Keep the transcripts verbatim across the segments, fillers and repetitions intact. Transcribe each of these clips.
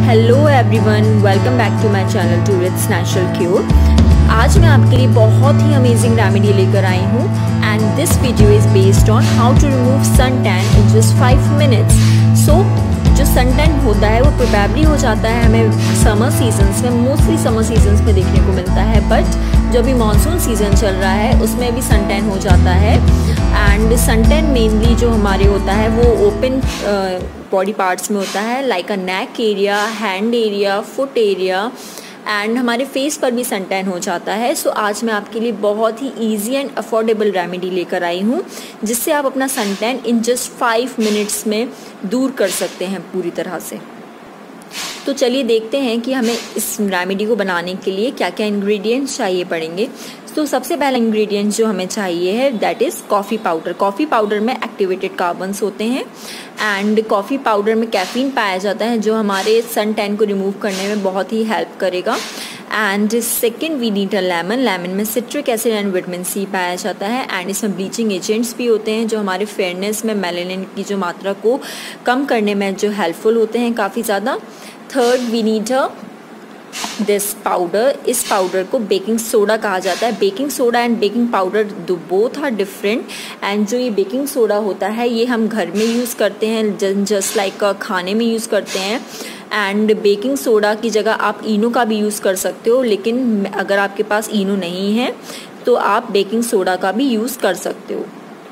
Hello everyone, welcome back to my channel tourist natural cure. आज मैं आपके लिए बहुत ही अमेजिंग रेमेडी लेकर आई हूँ and this video is based on how to remove sun tan in just five minutes. So जो sun tan होता है वो प्रोबेबली हो जाता है हमें समर सीजन्स में, मोस्टली समर सीजन्स में देखने को मिलता है, बट जो अभी मानसून सीज़न चल रहा है उसमें भी सन टैन हो जाता है। एंड सन टैन मेनली जो हमारे होता है वो ओपन बॉडी पार्ट्स में होता है, like a neck area, hand area, foot area, and हमारे फेस पर भी सन टैन हो जाता है। सो so, आज मैं आपके लिए बहुत ही इजी एंड अफोर्डेबल रेमेडी लेकर आई हूँ जिससे आप अपना sun tan in just five minutes में दूर कर सकते हैं पूरी तरह से। तो चलिए देखते हैं कि हमें इस रेमेडी को बनाने के लिए क्या क्या इंग्रेडिएंट्स चाहिए पड़ेंगे। तो सबसे पहला इंग्रेडिएंट जो हमें चाहिए है that is coffee powder. Coffee powder में एक्टिवेटेड कार्बन्स होते हैं एंड कॉफ़ी पाउडर में कैफीन पाया जाता है जो हमारे सन टैन को रिमूव करने में बहुत ही हेल्प करेगा। And second we need a lemon. Lemon में citric acid and vitamin C पाया जाता है एंड इसमें ब्लीचिंग एजेंट्स भी होते हैं जो हमारे फेयरनेस में मेलानिन की जो मात्रा को कम करने में जो हेल्पफुल होते हैं काफ़ी ज़्यादा। Third we need a this powder. इस पाउडर को बेकिंग सोडा कहा जाता है। Baking soda and baking powder दो बोथ आर डिफरेंट एंड जो ये बेकिंग सोडा होता है ये हम घर में यूज़ करते हैं, जस्ट लाइक खाने में यूज़ करते हैं। एंड बेकिंग सोडा की जगह आप इनो का भी यूज़ कर सकते हो, लेकिन अगर आपके पास इनो नहीं है तो आप बेकिंग सोडा का भी यूज़ कर सकते हो।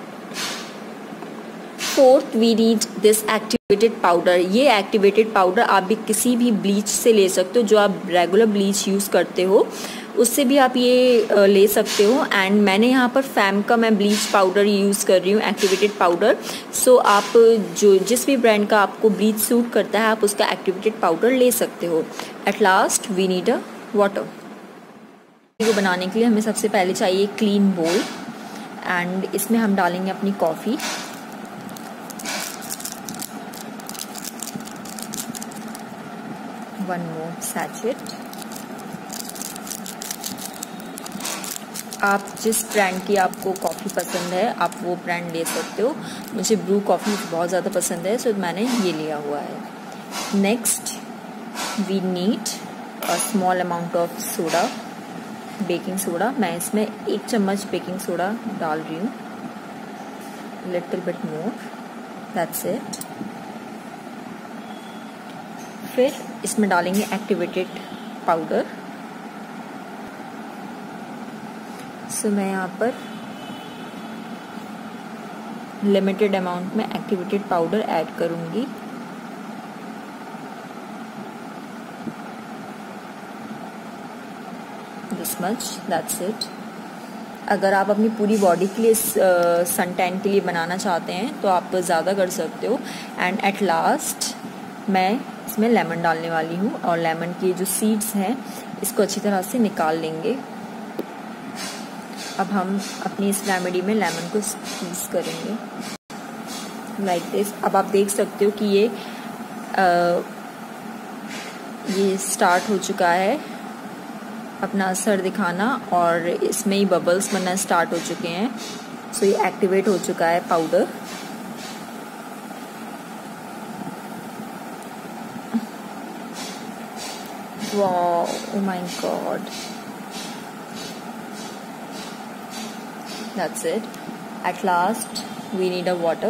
Fourth we need this activated powder. ये एक्टिवेटेड पाउडर आप भी किसी भी ब्लीच से ले सकते हो, जो आप रेगुलर ब्लीच यूज़ करते हो उससे भी आप ये ले सकते हो। एंड मैंने यहाँ पर फैम का मैं ब्लीच पाउडर यूज़ कर रही हूँ, एक्टिवेटेड पाउडर। सो आप जो जिस भी ब्रांड का आपको ब्लीच सूट करता है आप उसका एक्टिवेटेड पाउडर ले सकते हो। At last we need a water. को बनाने के लिए हमें सबसे पहले चाहिए क्लीन बोल एंड इसमें हम डालेंगे अपनी कॉफ़ी। One more sachet. आप जिस ब्रांड की आपको कॉफ़ी पसंद है आप वो ब्रांड ले सकते हो। मुझे ब्रू कॉफ़ी बहुत ज़्यादा पसंद है सो मैंने ये लिया हुआ है। Next we need a small amount of soda, baking soda. मैं इसमें एक चम्मच बेकिंग सोडा डाल रही हूँ, little bit more, that's it. फिर इसमें डालेंगे एक्टिवेटेड पाउडर। सो मैं यहाँ पर लिमिटेड अमाउंट में एक्टिवेटेड पाउडर ऐड करूँगी। This much, that's it. अगर आप अपनी पूरी बॉडी के लिए सन टैन के लिए बनाना चाहते हैं तो आप ज़्यादा कर सकते हो। एंड एट लास्ट मैं इसमें लेमन डालने वाली हूँ और लेमन की जो सीड्स हैं इसको अच्छी तरह से निकाल लेंगे। अब हम अपनी इस रेमेडी में लेमन को स्क्वीज़ करेंगे लाइक दिस। अब आप देख सकते हो कि ये आ, ये स्टार्ट हो चुका है अपना असर दिखाना और इसमें ही बबल्स बनना स्टार्ट हो चुके हैं। सो ये एक्टिवेट हो चुका है powder. Wow, oh my god, that's it. At last we need a water.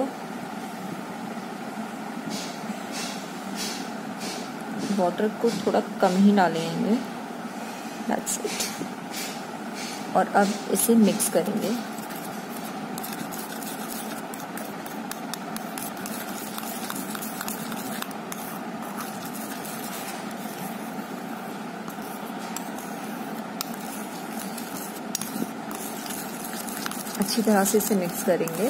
Water को थोड़ा कम ही डालेंगे, that's it. और अब इसे मिक्स करेंगे। अच्छी तरह से इसे मिक्स करेंगे।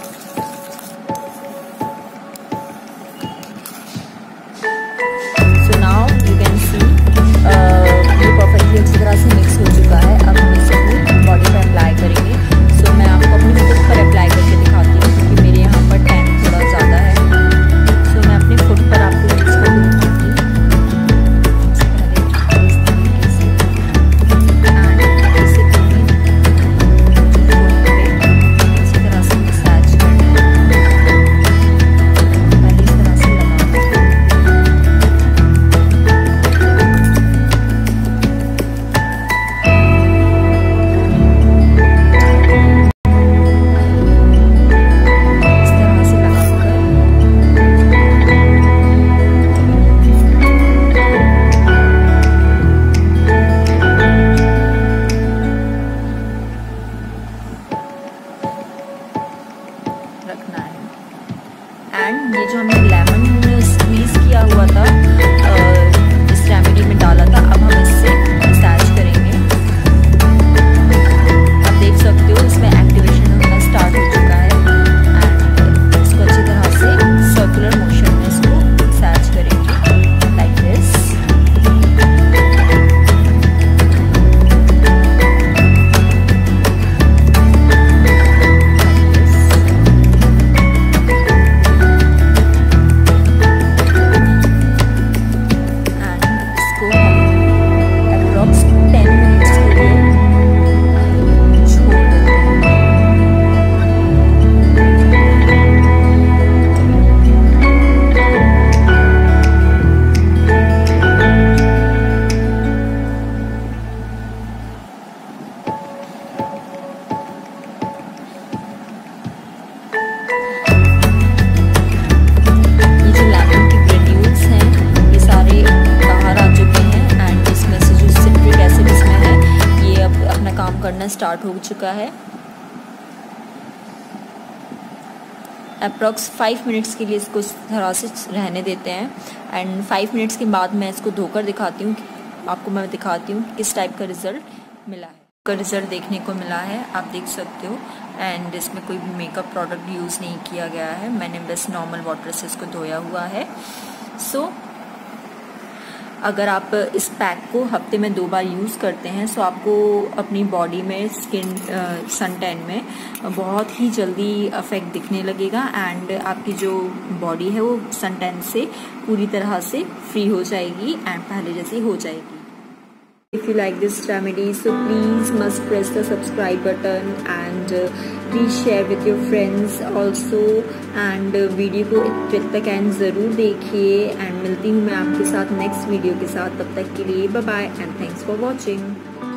So now you can see ये परफेक्टली अच्छी तरह से मिक्स हो चुका है। अब हम इसे बॉडी पर अप्लाई करेंगे। सो so, मैं आपको अपनी फुट पर अप्लाई करके दिखाती हूँ क्योंकि मेरे यहाँ पर टैन थोड़ा ज़्यादा है। सो so, मैं अपने फुट पर आपको मिक्स कर दूँगी। स्टार्ट हो चुका है। अप्रॉक्स फाइव मिनट्स के लिए इसको इस तरह से रहने देते हैं एंड फाइव मिनट्स के बाद मैं इसको धोकर दिखाती हूँ, आपको मैं दिखाती हूँ किस टाइप का रिज़ल्ट मिला है। का रिज़ल्ट देखने को मिला है, आप देख सकते हो। एंड इसमें कोई भी मेकअप प्रोडक्ट यूज़ नहीं किया गया है, मैंने बस नॉर्मल वाटर से इसको धोया हुआ है। सो so, अगर आप इस पैक को हफ्ते में दो बार यूज़ करते हैं सो आपको अपनी बॉडी में स्किन सन टैन में बहुत ही जल्दी अफेक्ट दिखने लगेगा एंड आपकी जो बॉडी है वो सन टैन से पूरी तरह से फ्री हो जाएगी एंड पहले जैसी हो जाएगी। If you like this remedy, so please must press the subscribe button and uh, please share with your friends also and uh, video को इतना तक एंड ज़रूर देखिए एंड मिलती हूँ मैं आपके साथ नेक्स्ट वीडियो के साथ। तब तक के लिए bye bye and thanks for watching.